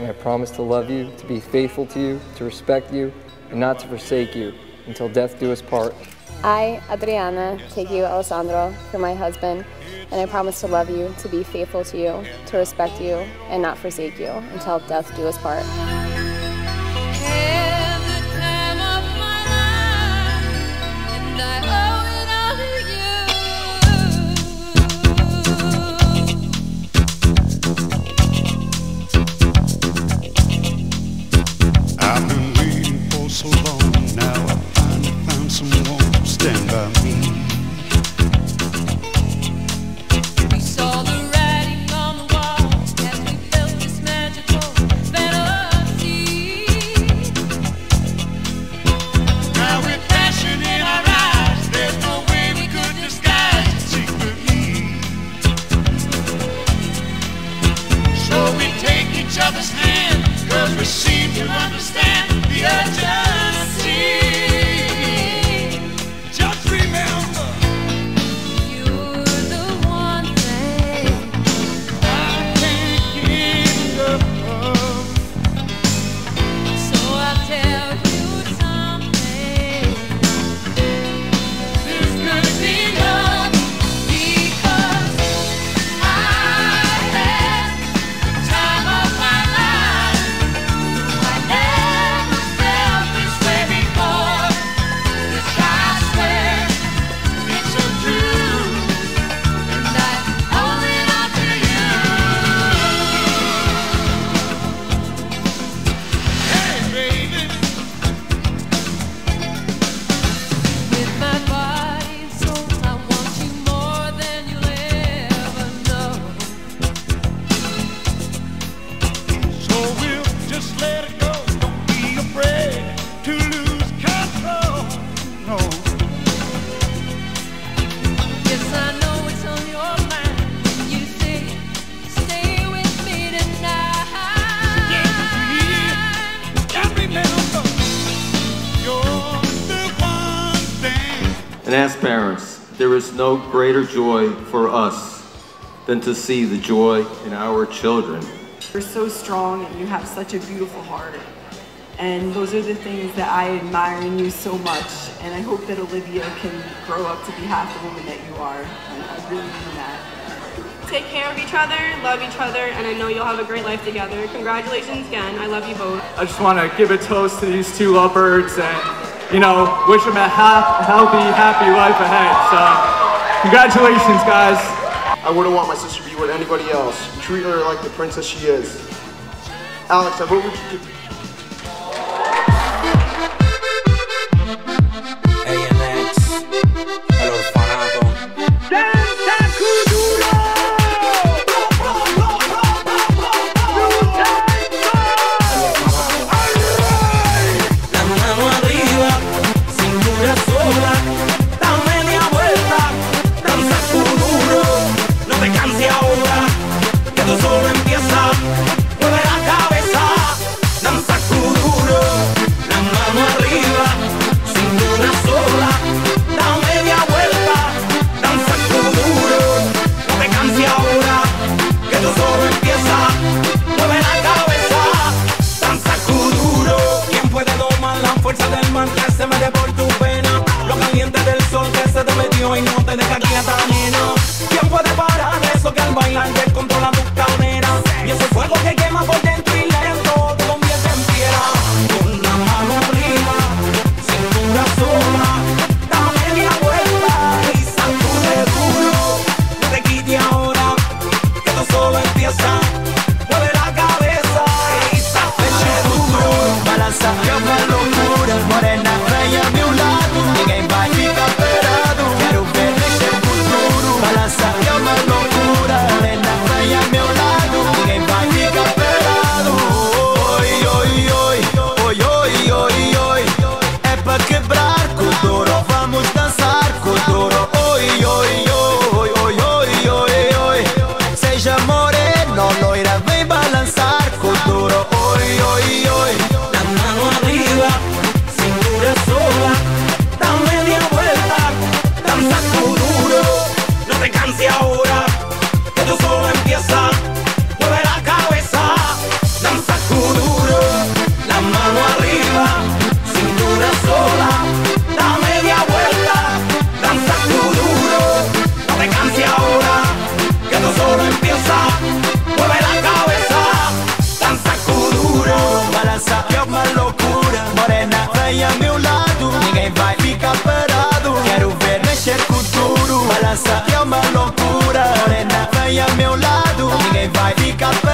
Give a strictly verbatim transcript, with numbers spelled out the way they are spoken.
and I promise to love you, to be faithful to you, to respect you, and not to forsake you until death do us part. I, Adriana, take you, Alessandro, for my husband, and I promise to love you, to be faithful to you, to respect you, and not forsake you until death do us part. I've been waiting for so long, now I finally found someone to stand by me. We saw the writing on the wall as we felt this magical fantasy. Now with passion in our eyes, there's no way we could disguise it secretly. So we take each other's hand, 'cause we seem to understand the urgency. Just remember, You're the one thing I can't get enough of. So I'll tell you something. This could be love, Because I had the time of my life. I never felt this way before. This I swear, it's a truth. and I owe it all to you. Hey baby, With my body and soul, I want you more than you'll ever know. so we'll just let it go. Don't be afraid to lose control. No, Yes, I know it's on your mind when you say, stay with me tonight. and remember, you're the one thing. And as parents, there is no greater joy for us than to see the joy in our children. You're so strong and you have such a beautiful heart. And those are the things that I admire in you so much. And I hope that Olivia can grow up to be half the woman that you are. And I really mean that. Take care of each other, love each other, and I know you'll have a great life together. Congratulations again. I love you both. I just want to give a toast to these two lovebirds and, you know, wish them a ha- healthy, happy life ahead. So, congratulations, guys. I wouldn't want my sister to be with anybody else. Treat her like the princess she is. Alex, I vote with you. A N X, all'orfanato. La mano arriba, cintura sola, da media vuelta, danza tu duro, no te canses ahora, que tú solo empieza, mueve la cabeza, danza tu duro, la mano arriba, cintura sola, da media vuelta, danza tu duro, no te canses ahora, que tú solo empieza, mueve la cabeza, danza tu duro. ¿Quién puede domar la fuerza del mar que se mete por tu pena? Lo caliente del sol que se te metió y no te deja quieta, nena. ¿Quién puede parar eso que al bailar descontrola tus caderas? Y ese fuego que quema por dentro y lento te convierte en piedra. Con la mano arriba, cintura sola, da media vuelta y sacude duro. No te quites ahora, que esto solo empieza. Mueve la cabeza y sacude duro. Balança uma loucura, morena venha a meu lado. Ninguém vai ficar parado. Quero ver mexer com tudo. Balança uma loucura, morena venha a meu lado. Ninguém vai ficar parado. Oi, oi, oi, oi, oi, oi, oi. É pra quebrar com duro, vamos dançar com duro. Oi, oi, oi, oi, oi, oi, oi. Seja moreno, loira, vem balançar com duro. Oi, oi, oi. La mano arriba, cintura sola, da media vuelta, danza tu duro. No te canses ahora, que tú solo empieza, mueve la cabeza, danza tu música